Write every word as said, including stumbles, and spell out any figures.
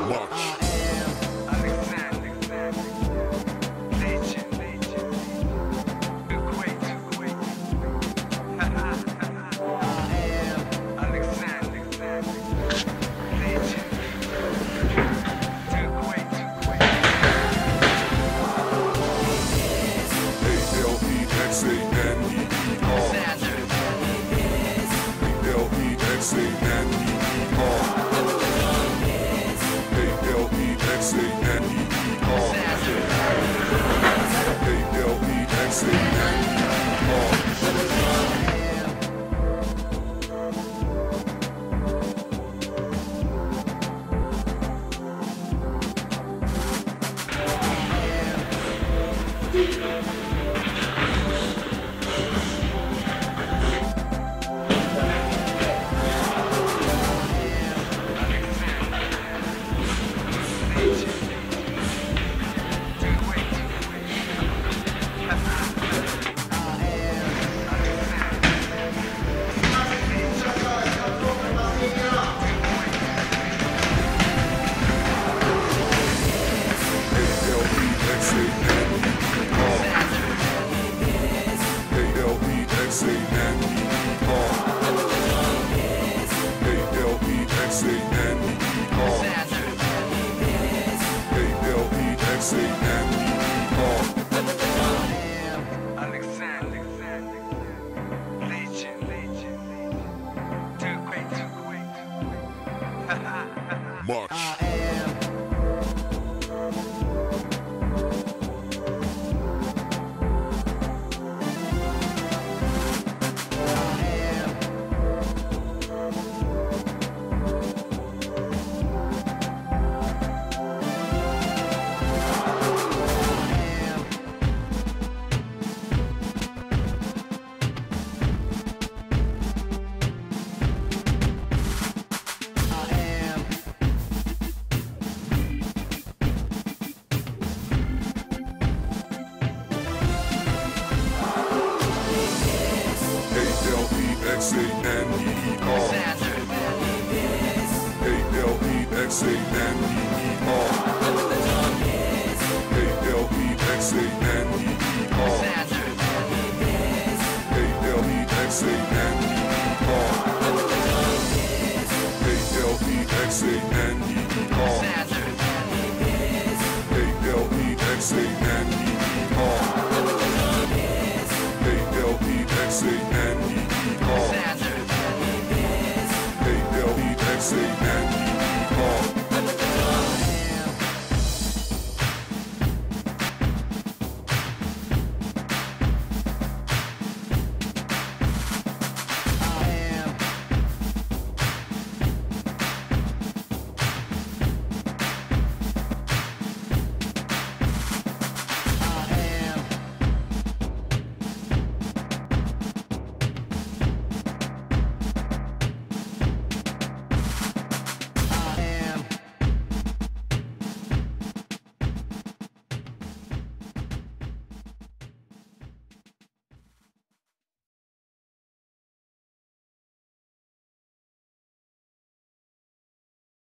Much. Much. X A N D E R. A L E X A N D E R. A L E X A N D E R. A L E X A N D E R. A L E X A N D E R. A L E X A N D E R. A L E X A N D E R. A L E X A N D E R.